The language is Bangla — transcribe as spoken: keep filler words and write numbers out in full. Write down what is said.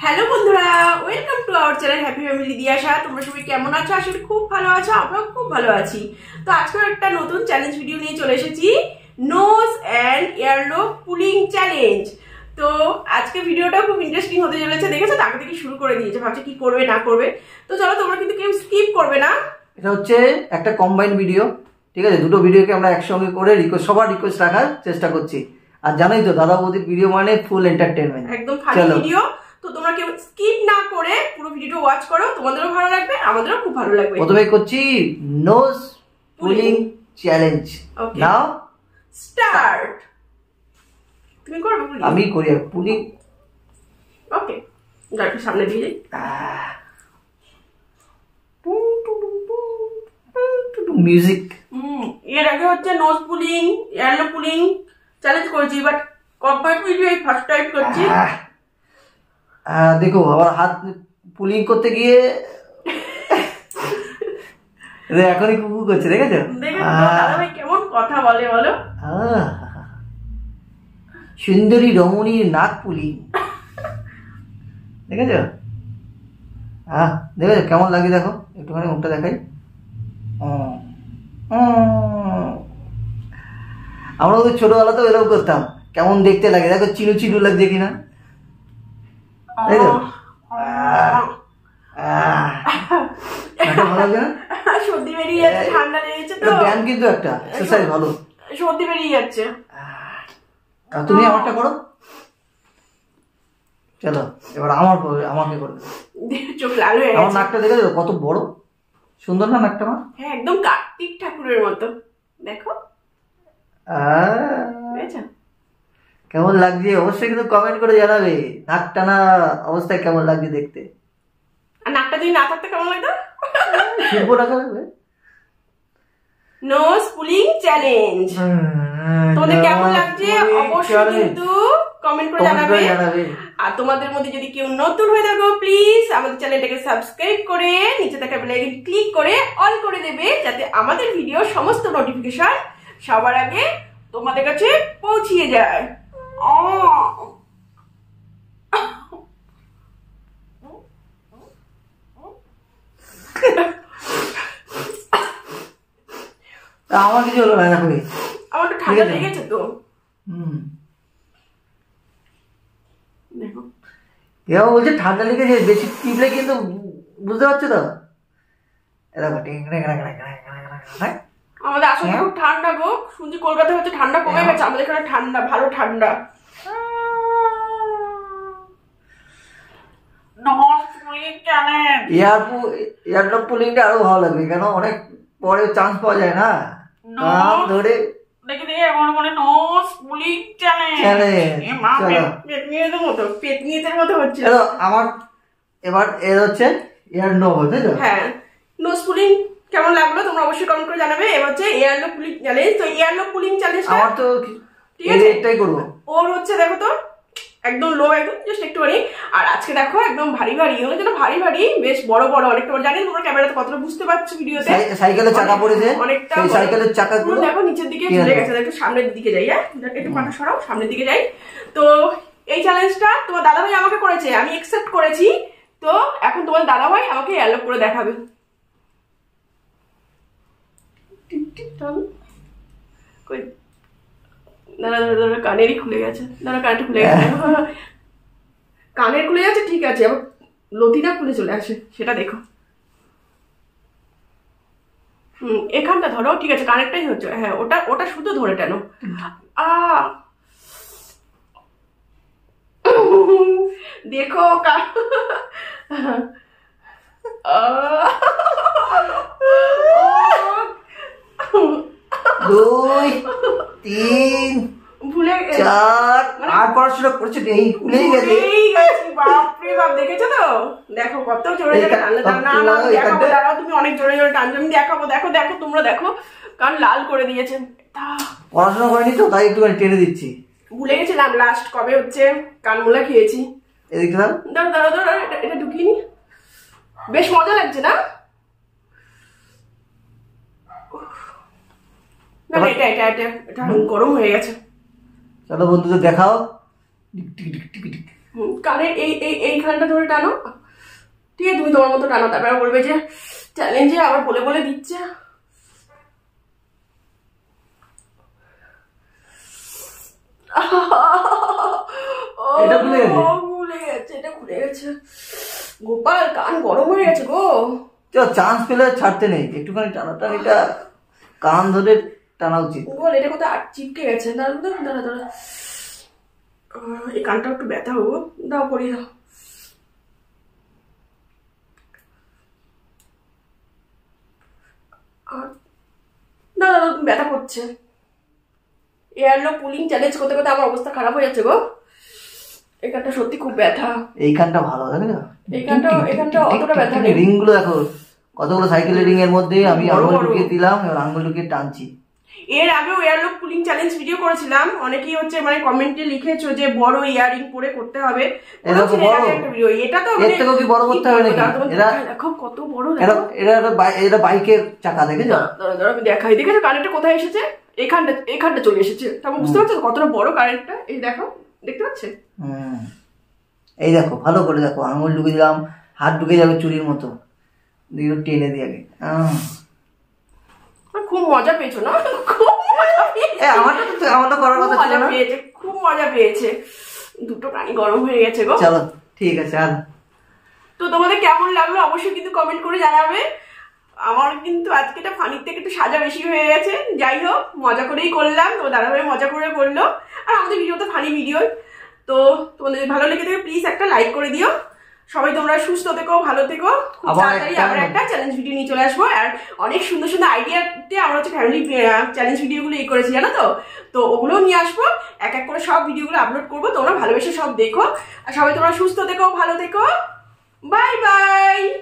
হ্যালো বন্ধুরা, welcome to our channel happy family Diyasha. তোমরা সবাই কেমন আছো? আশা করি খুব ভালো আছো, আমরাও খুব ভালো আছি। তো আজকে একটা নতুন চ্যালেঞ্জ ভিডিও নিয়ে চলে এসেছি, nose and earlobe pulling challenge. তো আজকে ভিডিওটা খুব ইন্টারেস্টিং হতে চলেছে। দেখেছো তাকে থেকে শুরু করে দিয়েছে, ভাবছে কি করবে না করবে। তো চলো, তোমরা কিন্তু কেউ স্কিপ করবে না। এটা হচ্ছে একটা কম্বাইন্ড ভিডিও, ঠিক আছে? দুটো ভিডিওকে আমরা একসঙ্গে করে রিকোয়েস্ট সবার রিকোয়েস্ট রাখার চেষ্টা করছি। আর জানোই তো দাদা বৌদির ভিডিও মানে ফুল এন্টারটেইনমেন্ট, একদম ফানি ভিডিও। তো তোমরা কেউ স্কিপ না করে পুরো ভিডিওটা ওয়াচ করো, তোমাদেরও ভালো লাগবে, আমাদেরও খুব ভালো লাগবে। প্রথমে করছি nose pulling challenge. Now start. তুমি করবে পুলিং? আমি করি পুলিং। ওকে, গাড়িটা সামনে দিয়ে যাই। মিউজিক। হুম এর আগে হচ্ছে nose pulling, earlobe pulling challenge করেছি, বাট কম্বাইন্ড ভিডিও এই ফার্স্ট টাইম করছি। দেখো আবার হাত পুলিং করতে গিয়ে এখনই কুকু করছে, দেখেছো? দাদাভাই কেমন কথা বলে বলো। সুন্দরী রমণীর নাক পুলিং, দেখেছো? হ্যাঁ দেখেছো কেমন লাগে? দেখো একটুখানি মুখটা দেখাই। আমরা ওদের ছোটবেলাতেও এরকম করতাম, কেমন দেখতে লাগে দেখো, চিনু চিনু লাগছে কিনা, তাই তো? ভালো লাগে না? সর্দি বেরিয়ে যাচ্ছে, ঠান্ডা লেগেছে তো। ব্যায়াম কিন্তু একটা এক্সারসাইজ, ভালো। সর্দি বেরিয়ে যাচ্ছে। তুমি আমারটা করো, চলো এবার আমার আমাকে করো। চোখ লাল হয়ে গেছে। আমার নাকটা দেখে কত বড় সুন্দর না নাকটা আমার? হ্যাঁ একদম কার্তিক ঠাকুরের মতো, দেখো। কেমন লাগছে অবশ্যই কিন্তু কমেন্ট করে জানাবে, নাক টানা অবস্থায় কেমন লাগছে দেখতে। আর নাকটা যদি না থাকতে কেমন লাগতো? শিল্প রাখা লাগবে। নোজ পুলিং চ্যালেঞ্জ তোমাদের কেমন লাগছে অবশ্যই কিন্তু কমেন্ট করে জানাবে। আর তোমাদের মধ্যে যদি কেউ নতুন হয়ে থাকো, প্লিজ আমাদের চ্যানেলটাকে সাবস্ক্রাইব করে নিচে থাকা বেল আইকন ক্লিক করে অল করে দেবে, যাতে আমাদের ভিডিও সমস্ত নোটিফিকেশন সবার আগে তোমাদের কাছে পৌঁছিয়ে যায়। আমার কিছু হলো না, দেখো আমার তো ঠান্ডা লেগেছে তো। হুম দেখো এও বলছে ঠান্ডা লেগেছে, বেশি টিপলে কিন্তু বুঝতে পারছো তো। আমাদের আসলে খুব ঠান্ডা গো, শুনছি কলকাতা হচ্ছে ঠান্ডা কমে গেছে, আমাদের এখানে ঠান্ডা, ভালো ঠান্ডা। এয়ারড্রপ পুলিংটা আরো ভালো লাগবে, কেন অনেক পরে চান্স পাওয়া যায় না ধরে। আমার এবার এর হচ্ছে ইয়ারড্রপ, তাই তো? হ্যাঁ, নোজ পুলিং কেমন লাগলো তোমরা অবশ্যই কমেন্ট করে জানাবে। এবার হচ্ছে ইয়ারলোব পুলিং চ্যালেঞ্জ। তো ইয়ারলোব পুলিং চ্যালেঞ্জ আমার তো ঠিক আছে, এটাই করব। ওর হচ্ছে দেখো তো একদম লো, একদম জাস্ট একটুখানি। আর আজকে দেখো একদম ভারী ভারী, ওগুলো যেন ভারী ভারী, বেশ বড় বড় অনেকটা। জানি তোমরা ক্যামেরাতে কতটা বুঝতে পারছো ভিডিওতে, সাইকেলের চাকা পড়েছে অনেকটা, সাইকেলের চাকাগুলো দেখো নিচের দিকে ঝুলে গেছে। একটু সামনের দিকে যাই, হ্যাঁ একটু পাটা সরাও, সামনের দিকে যাই। তো এই চ্যালেঞ্জটা তোমার দাদাভাই আমাকে করেছে, আমি অ্যাকসেপ্ট করেছি। তো এখন তোমার দাদাভাই আমাকে ইয়ারলোব করে দেখাবে। দাদা দাদা কানেরই খুলে গেছে, দাদা কানটা খুলে গেছে, কানের খুলে যাচ্ছে ঠিক আছে, আবার লতিটা খুলে চলে আসে, সেটা দেখো। হম এখানটা ধরো, ঠিক আছে কানেরটাই হচ্ছে, হ্যাঁ ওটা ওটা শুধু ধরে টানো। আ দেখো দুই তিন ভুলে চার আর পড়াশোনা করছে এই ভুলেই গেছে। বাপরে বাপ, দেখেছো তো? দেখো কত জোরে জোরে টানলে। না না দেখাবো, দাঁড়াও তুমি অনেক জোরে জোরে টানছো, আমি দেখাবো। দেখো দেখো তোমরা দেখো, কান লাল করে দিয়েছে। পড়াশোনা করেনি তো তাই একটু টেনে দিচ্ছি, ভুলে গেছিলাম লাস্ট কবে হচ্ছে কানমুলা খেয়েছি। এদিকে দাও দাঁড়ো দাঁড়ো দাঁড়ো, এটা ঢুকিয়ে নি। বেশ মজা লাগছে না? এটা এটা এটা এটা গরম হয়ে গেছে। চলো বন্ধুদের দেখাও। কানের এই এই এইখানটা ধরে টানো, ঠিক আছে? তুমি তোমার মতো টানো, তারপরে বলবে যে চ্যালেঞ্জে আবার বলে বলে দিচ্ছে। এটা খুলে গেছে, খুলে গেছে, এটা খুলে গেছে। গোপাল কান গরম হয়ে গেছে গো। চান্স পেলে ছাড়তে নেই, একটুখানি টানাটানিটা কান ধরে টানা উচিত। বল এটা কোথায় চিপকে গেছে। দাঁড়া দাঁড়া দাঁড়া, এই কানটা একটু ব্যথা হবো, দাও পরিয়ে দাও। না দাদা ব্যথা করছে। এয়ারলক পুলিং চ্যালেঞ্জ করতে করতে আমার অবস্থা খারাপ হয়ে যাচ্ছে গো। এই কানটা সত্যি খুব ব্যথা। এই কানটা ভালো থাকে না, এই কানটা এই কানটা অতটা ব্যথা নেই। রিং গুলো দেখো, কতগুলো সাইকেলের রিং এর মধ্যে আমি আঙুল ঢুকিয়ে দিলাম, এবার আঙুল ঢুকিয়ে টানছি। এর আগেও এয়ারলক পুলিং চ্যালেঞ্জ ভিডিও করেছিলাম, অনেকেই হচ্ছে মানে কমেন্টে লিখেছো যে বড় ইয়ারিং পরে করতে হবে। এটা তো এর থেকেও কি বড় করতে হবে নাকি? এরা দেখো কত বড়, এরা এরা এটা বাইকের চাকা, দেখেছো? দাঁড়া দাঁড়া আমি দেখাই। দেখেছো কারেন্টটা কোথায় এসেছে? এখানটা এখানটা চলে এসেছে। তারপর বুঝতে পারছো কতটা বড় কারেন্টটা? এই দেখো, দেখতে পাচ্ছে? হুম, এই দেখো ভালো করে দেখো, আঙুল ঢুকে দিলাম, হাত ঢুকে যাবে চুরির মতো, দিয়ে টেনে দিয়ে আগে। খুব মজা পেয়েছো না? খুব মজা পেয়েছে। আমারটা তো আমারটা করার কথা ছিল না। পেয়েছে, খুব মজা পেয়েছে। দুটো কানি গরম হয়ে গেছে গো। চলো ঠিক আছে। আর তো তোমাদের কেমন লাগলো অবশ্যই কিন্তু কমেন্ট করে জানাবে। আমার কিন্তু আজকে এটা ফানির থেকে একটু সাজা বেশি হয়ে গেছে। যাই হোক, মজা করেই করলাম, তো দাদাভাই মজা করে বললো। আর আমাদের ভিডিও তো ফানি ভিডিও। তো তোমাদের ভালো লেগে থাকে প্লিজ একটা লাইক করে দিও। সবাই তোমরা সুস্থ থেকো, ভালো থেকো। খুব তাড়াতাড়ি আমরা একটা চ্যালেঞ্জ ভিডিও নিয়ে চলে আসবো। আর অনেক সুন্দর সুন্দর আইডিয়াতে আমরা হচ্ছে ফ্যামিলি চ্যালেঞ্জ ভিডিওগুলো এই করেছি, জানো তো? তো ওগুলোও নিয়ে আসবো, এক এক করে সব ভিডিওগুলো আপলোড করবো। তোমরা ভালোবেসে সব দেখো। আর সবাই তোমরা সুস্থ থেকো, ভালো থেকো। Bye by.